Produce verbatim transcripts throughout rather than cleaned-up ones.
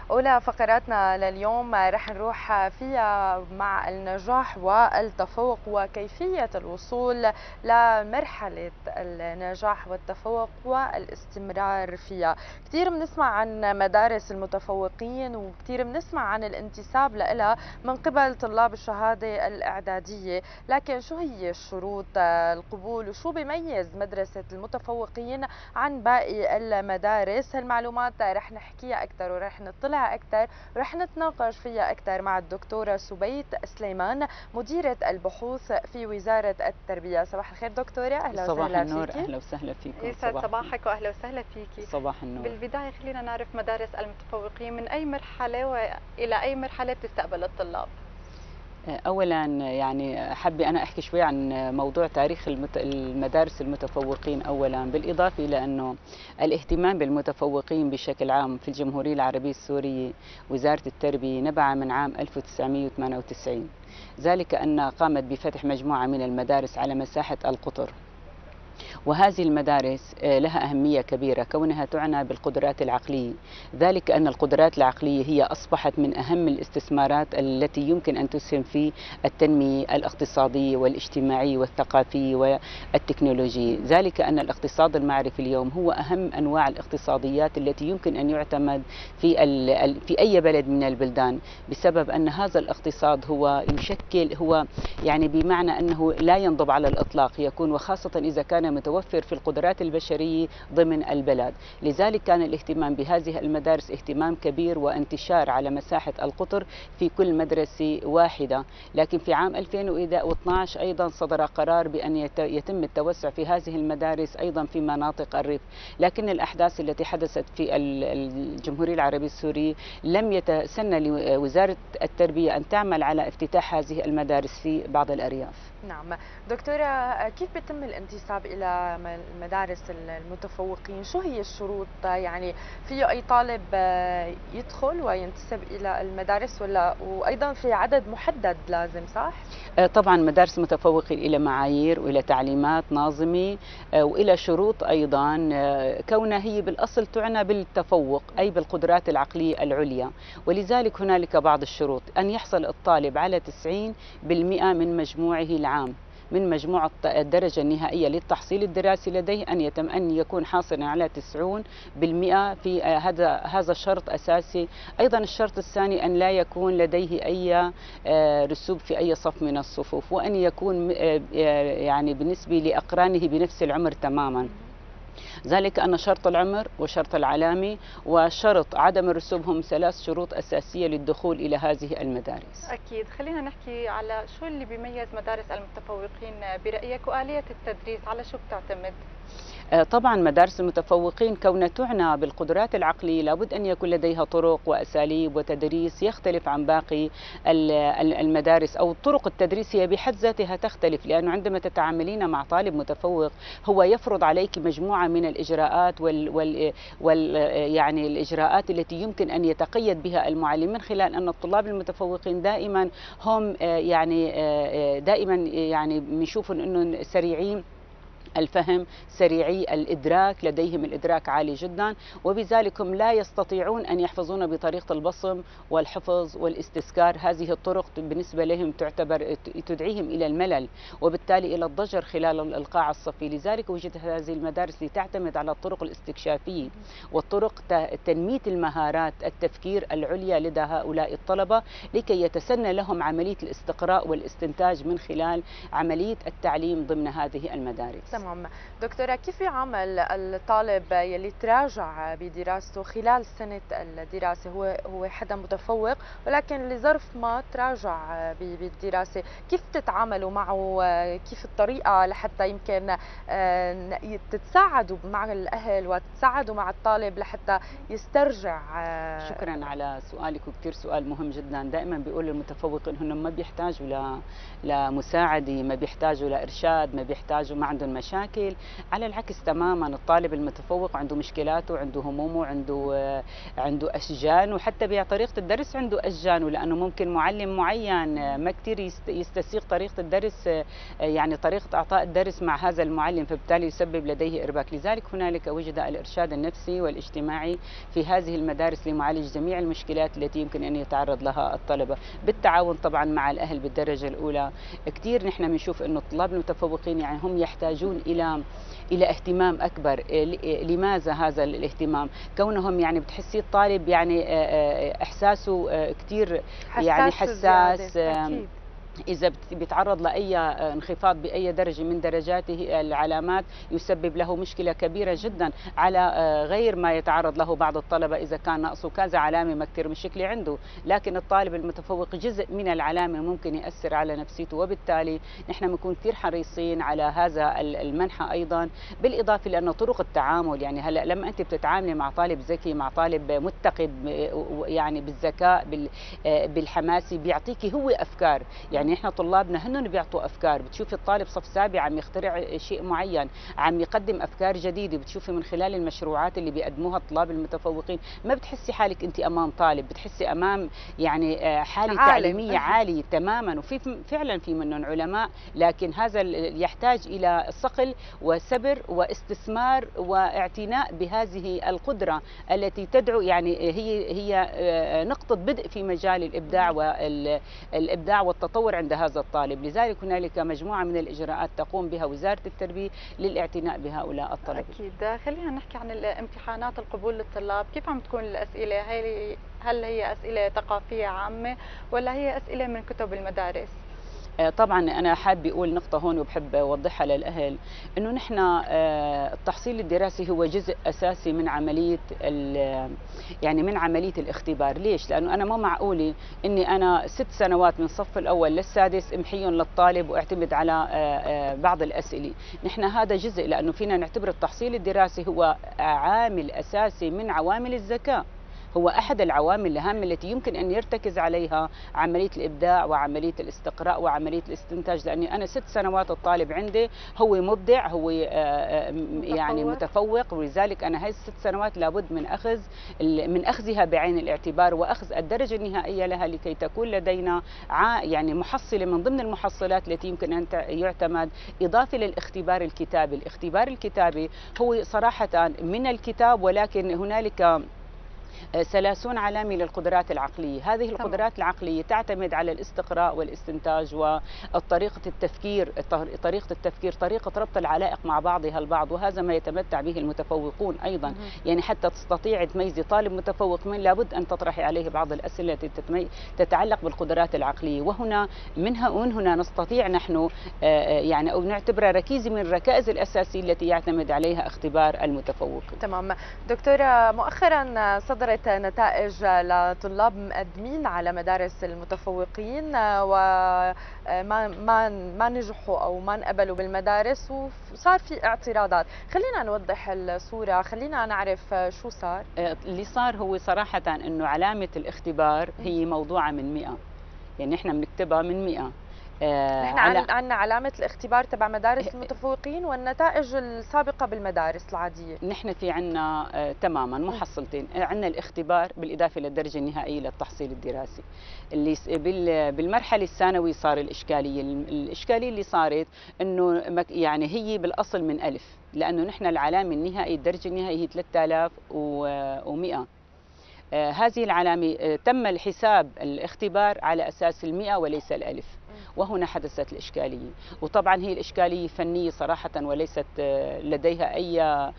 أولى فقراتنا لليوم رح نروح فيها مع النجاح والتفوق وكيفية الوصول لمرحلة النجاح والتفوق والاستمرار فيها. كثير بنسمع عن مدارس المتفوقين وكثير بنسمع عن الانتساب لها من قبل طلاب الشهادة الإعدادية، لكن شو هي شروط القبول وشو بيميز مدرسة المتفوقين عن باقي المدارس؟ هالمعلومات رح نحكيها أكثر ورح نطلع أكثر ورح نتناقش فيها أكثر مع الدكتورة سبيت سليمان، مديرة البحوث في وزارة التربية. صباح الخير دكتورة، أهلا صباح وسهلا النور، فيكي. أهلا وسهلا فيكم. يسعد صباحك واهلا وسهلا فيكي. صباح النور. بالبدايه خلينا نعرف مدارس المتفوقين من اي مرحله والى اي مرحله بتستقبل الطلاب؟ اولا يعني حابه انا احكي شوي عن موضوع تاريخ المدارس المتفوقين اولا، بالاضافه الى انه الاهتمام بالمتفوقين بشكل عام في الجمهوريه العربيه السوريه وزاره التربيه نبع من عام ألف وتسعمئة وثمانية وتسعين، ذلك ان قامت بفتح مجموعه من المدارس على مساحه القطر، وهذه المدارس لها أهمية كبيرة كونها تعنى بالقدرات العقلية، ذلك أن القدرات العقلية هي أصبحت من أهم الاستثمارات التي يمكن أن تسهم في التنمية الاقتصادية والاجتماعية والثقافية والتكنولوجية، ذلك أن الاقتصاد المعرفي اليوم هو أهم أنواع الاقتصاديات التي يمكن أن يعتمد في في أي بلد من البلدان، بسبب أن هذا الاقتصاد هو يشكل هو يعني بمعنى أنه لا ينضب على الإطلاق، يكون وخاصة إذا كان متوفر في القدرات البشرية ضمن البلد، لذلك كان الاهتمام بهذه المدارس اهتمام كبير وانتشار على مساحة القطر في كل مدرسة واحدة. لكن في عام ألفين واثني عشر أيضا صدر قرار بأن يتم التوسع في هذه المدارس أيضا في مناطق الريف، لكن الأحداث التي حدثت في الجمهورية العربية السورية لم يتسنى لوزارة التربية أن تعمل على افتتاح هذه المدارس في بعض الأرياف. نعم دكتورة، كيف بيتم الانتساب إلى مدارس المتفوقين؟ شو هي الشروط؟ يعني في أي طالب يدخل وينتسب إلى المدارس ولا وأيضا في عدد محدد لازم، صح؟ طبعا مدارس المتفوقين إلى معايير وإلى تعليمات ناظمة وإلى شروط أيضا، كونها هي بالأصل تعنى بالتفوق أي بالقدرات العقلية العليا، ولذلك هنالك بعض الشروط: أن يحصل الطالب على تسعين بالمئة من مجموعه العام من مجموع الدرجة النهائية للتحصيل الدراسي لديه، أن يتم أن يكون حاصلا على تسعين بالمئة في هذا هذا شرط أساسي. أيضا الشرط الثاني أن لا يكون لديه أي رسوب في أي صف من الصفوف، وأن يكون يعني بالنسبة لأقرانه بنفس العمر تماما، ذلك أن شرط العمر وشرط العلامة وشرط عدم الرسوب هم ثلاث شروط أساسية للدخول إلى هذه المدارس. أكيد. خلينا نحكي على شو اللي بيميز مدارس المتفوقين برأيك، وآلية التدريس على شو بتعتمد؟ طبعا مدارس المتفوقين كونها تعنى بالقدرات العقلية لابد أن يكون لديها طرق وأساليب وتدريس يختلف عن باقي المدارس، أو طرق التدريس هي بحد ذاتها تختلف، لأنه عندما تتعاملين مع طالب متفوق هو يفرض عليك مجموعة من الإجراءات وال, وال, وال يعني الإجراءات التي يمكن أن يتقيد بها المعلم، من خلال أن الطلاب المتفوقين دائما هم يعني دائما يعني بنشوفهم أنهم سريعين الفهم، سريعي الإدراك، لديهم الإدراك عالي جدا، وبذلك هم لا يستطيعون أن يحفظون بطريقة البصم والحفظ والاستذكار. هذه الطرق بالنسبة لهم تعتبر تدعيهم إلى الملل وبالتالي إلى الضجر خلال القاع الصفي، لذلك وجدت هذه المدارس لتعتمد على الطرق الاستكشافية والطرق تنمية المهارات التفكير العليا لدى هؤلاء الطلبة، لكي يتسنى لهم عملية الاستقراء والاستنتاج من خلال عملية التعليم ضمن هذه المدارس. تمام دكتورة، كيف يعامل الطالب يلي تراجع بدراسته خلال سنة الدراسة؟ هو هو حدا متفوق ولكن لظرف ما تراجع بالدراسة، كيف تتعاملوا معه؟ كيف الطريقة لحتى يمكن تتساعدوا مع الأهل وتتساعدوا مع الطالب لحتى يسترجع؟ شكرا على سؤالك، وكثير سؤال مهم جدا. دائما بيقول المتفوق انهم ما بيحتاجوا لمساعدة، ما بيحتاجوا لإرشاد، ما بيحتاجوا، ما عندهم مشاكل مشاكل، على العكس تماما الطالب المتفوق عنده مشكلاته، عنده همومه، عنده عنده اشجان، وحتى بطريقه الدرس عنده اشجان، لانه ممكن معلم معين ما كثير يستسيغ طريقه الدرس، يعني طريقه اعطاء الدرس مع هذا المعلم، فبالتالي يسبب لديه ارباك. لذلك هنالك وجد الارشاد النفسي والاجتماعي في هذه المدارس لمعالجه جميع المشكلات التي يمكن ان يتعرض لها الطلبه، بالتعاون طبعا مع الاهل بالدرجه الاولى. كثير نحن بنشوف انه الطلاب المتفوقين يعني هم يحتاجون الى الى اهتمام اكبر. لماذا هذا الاهتمام؟ كونهم يعني بتحسي الطالب يعني احساسه كثير يعني حساس، إذا بيتعرض لأي انخفاض بأي درجة من درجاته العلامات يسبب له مشكلة كبيرة جدا، على غير ما يتعرض له بعض الطلبة إذا كان نقصه كذا علامة ما كثير مشكلة عنده. لكن الطالب المتفوق جزء من العلامة ممكن يأثر على نفسيته، وبالتالي نحن بنكون كثير حريصين على هذا المنحى أيضا. بالإضافة لأنه طرق التعامل، يعني هلا لما أنت بتتعاملي مع طالب ذكي، مع طالب متقد يعني بالذكاء بالحماسي، بيعطيكي هو أفكار. يعني احنا طلابنا هن بيعطوا افكار، بتشوفي الطالب صف سابع عم يخترع شيء معين، عم يقدم افكار جديده، بتشوفي من خلال المشروعات اللي بيقدموها الطلاب المتفوقين ما بتحسي حالك انت امام طالب، بتحسي امام يعني حاله تعليميه عاليه تماما. وفي فعلا في منهم علماء، لكن هذا يحتاج الى صقل وصبر واستثمار واعتناء بهذه القدره التي تدعو، يعني هي هي نقطه بدء في مجال الابداع والابداع والتطور عند هذا الطالب. لذلك هنالك مجموعة من الإجراءات تقوم بها وزارة التربية للاعتناء بهؤلاء الطلبة. أكيد. خلينا نحكي عن الامتحانات القبول للطلاب، كيف عم تكون الأسئلة؟ هل هي أسئلة ثقافية عامة ولا هي أسئلة من كتب المدارس؟ طبعا انا حابه اقول نقطه هون وبحب اوضحها للاهل، انه نحن التحصيل الدراسي هو جزء اساسي من عمليه يعني من عمليه الاختبار. ليش؟ لانه انا مو معقوله اني انا ست سنوات من الصف الاول للسادس امحيهم للطالب واعتمد على بعض الاسئله. نحن هذا جزء، لانه فينا نعتبر التحصيل الدراسي هو عامل اساسي من عوامل الذكاء، هو أحد العوامل الهامة التي يمكن أن يرتكز عليها عملية الإبداع وعملية الاستقراء وعملية الاستنتاج. لأني أنا ست سنوات الطالب عندي هو مبدع، هو يعني متفوق، ولذلك أنا هاي الست سنوات لابد من أخذ من أخذها بعين الاعتبار وأخذ الدرجة النهائية لها لكي تكون لدينا يعني محصلة من ضمن المحصلات التي يمكن أن يعتمد، إضافة للاختبار الكتابي. الاختبار الكتابي هو صراحة من الكتاب، ولكن هنالك ثلاثون علامة للقدرات العقلية. هذه القدرات العقلية تعتمد على الاستقراء والاستنتاج وطريقة التفكير، طريقة التفكير طريقة ربط العلائق مع بعضها البعض، وهذا ما يتمتع به المتفوقون أيضا. يعني حتى تستطيع تميزي طالب متفوق من لابد أن تطرحي عليه بعض الأسئلة التي تتعلق بالقدرات العقلية، وهنا منها ومن هنا نستطيع نحن يعني أو نعتبرها ركيزة من الركائز الأساسية التي يعتمد عليها اختبار المتفوق. تمام. دكتورة، مؤخرا صدرت نتائج لطلاب مقدمين على مدارس المتفوقين وما ما ما نجحوا او ما انقبلوا بالمدارس، وصار في اعتراضات. خلينا نوضح الصورة، خلينا نعرف شو صار. اللي صار هو صراحة انه علامة الاختبار هي موضوعة من مئة، يعني احنا بنكتبها من مئة. نحن على... عندنا علامة الاختبار تبع مدارس المتفوقين والنتائج السابقة بالمدارس العادية. نحن في عندنا آه تماما محصلتين، عندنا الاختبار بالإضافة للدرجة النهائية للتحصيل الدراسي. اللي بال... بالمرحلة الثانوية صار الإشكالية، الإشكالية اللي صارت إنه يعني هي بالأصل من ألف، لأنه نحن العلامة النهائية الدرجة النهائية هي ثلاثة آلاف ومئة. آه هذه العلامة آه تم الحساب الاختبار على أساس المئة وليس الألف، وهنا حدثت الإشكالية. وطبعا هي الإشكالية فنية صراحة وليست لديها أي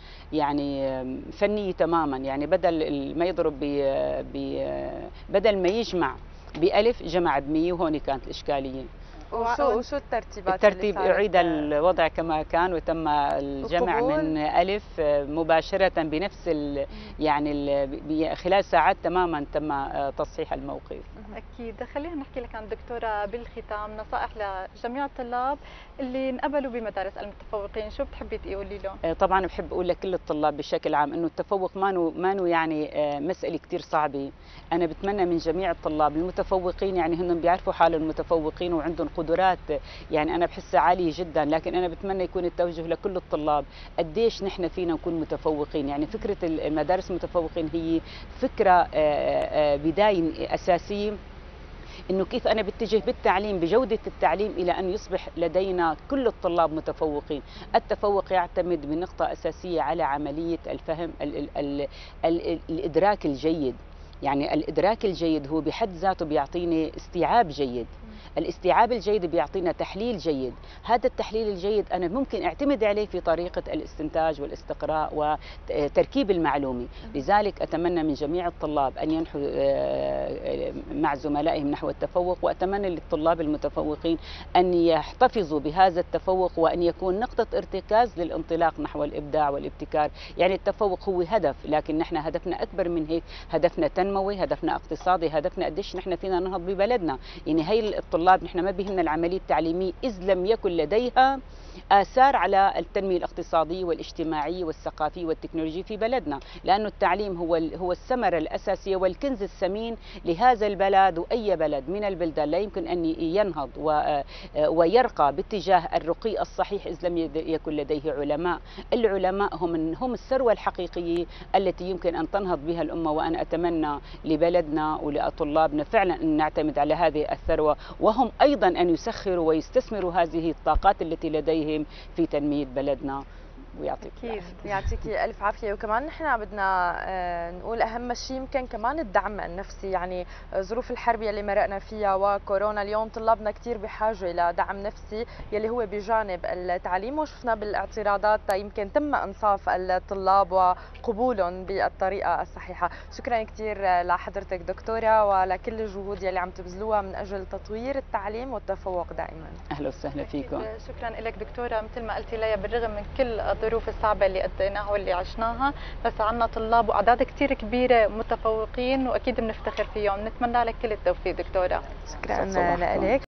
يعني فنية تماما، يعني بدل ما يضرب ب بدل ما يجمع بألف جمع بمية، وهون كانت الإشكالية. وشو وشو الترتيبات؟ الترتيب أعيد الوضع كما كان وتم الجمع القبول من ألف مباشرة بنفس ال يعني ال خلال ساعات تماما تم تصحيح الموقف. أكيد. خلينا نحكي لك عن دكتورة بالختام نصائح لجميع الطلاب اللي انقبلوا بمدارس المتفوقين، شو بتحبي تقولي لهم؟ طبعا بحب أقول لكل الطلاب بشكل عام إنه التفوق ما ما يعني مسألة كثير صعبة. أنا بتمنى من جميع الطلاب المتفوقين، يعني هن بيعرفوا حالهم متفوقين وعندهم قدرات يعني انا بحسها عاليه جدا، لكن انا بتمنى يكون التوجه لكل الطلاب قديش نحن فينا نكون متفوقين. يعني فكره المدارس المتفوقين هي فكره بدايه اساسيه، انه كيف انا بتجه بالتعليم بجوده التعليم الى ان يصبح لدينا كل الطلاب متفوقين. التفوق يعتمد بنقطه اساسيه على عمليه الفهم، ال ال ال ال الادراك الجيد. يعني الادراك الجيد هو بحد ذاته بيعطيني استيعاب جيد، الاستيعاب الجيد بيعطينا تحليل جيد، هذا التحليل الجيد أنا ممكن أعتمد عليه في طريقة الاستنتاج والاستقراء وتركيب المعلومة. لذلك أتمنى من جميع الطلاب أن ينحوا مع زملائهم نحو التفوق، وأتمنى للطلاب المتفوقين أن يحتفظوا بهذا التفوق وأن يكون نقطة ارتكاز للانطلاق نحو الإبداع والابتكار. يعني التفوق هو هدف، لكن نحن هدفنا أكبر من هيك، هدفنا تنموي، هدفنا اقتصادي، هدفنا قديش نحن فينا ننهض ببلدنا. يعني هي الطلاب نحن ما بيهمنا العملية التعليمية إذ لم يكن لديها آثار على التنمية الاقتصادية والاجتماعية والثقافية والتكنولوجية في بلدنا، لأنه التعليم هو هو الثمرة الأساسية والكنز الثمين لهذا البلد، وأي بلد من البلدان لا يمكن أن ينهض ويرقى باتجاه الرقي الصحيح إذ لم يكن لديه علماء. العلماء هم هم الثروة الحقيقية التي يمكن أن تنهض بها الأمة، وأنا أتمنى لبلدنا ولطلابنا فعلا أن نعتمد على هذه الثروة، وهم أيضا أن يسخروا ويستثمروا هذه الطاقات التي لديهم في تنمية بلدنا. ويعطيك أكيد يعطيكي ألف عافية. وكمان نحن بدنا نقول أهم شيء يمكن كمان الدعم النفسي، يعني ظروف الحرب يلي مرقنا فيها وكورونا، اليوم طلابنا كثير بحاجة إلى دعم نفسي يلي هو بجانب التعليم، وشفنا بالاعتراضات يمكن تم إنصاف الطلاب وقبولهم بالطريقة الصحيحة. شكرا كثير لحضرتك دكتورة ولكل الجهود يلي عم تبذلوها من أجل تطوير التعليم والتفوق دائما. أهلا وسهلا فيكم. شكرا لك دكتورة. مثل ما قلتي ليا، بالرغم من كل الظروف الصعبة اللي قضيناها واللي عشناها، بس عنا طلاب وأعداد كثير كبيرة متفوقين وأكيد بنفتخر فيهم. نتمنى لك كل التوفيق دكتورة. شكرا لك.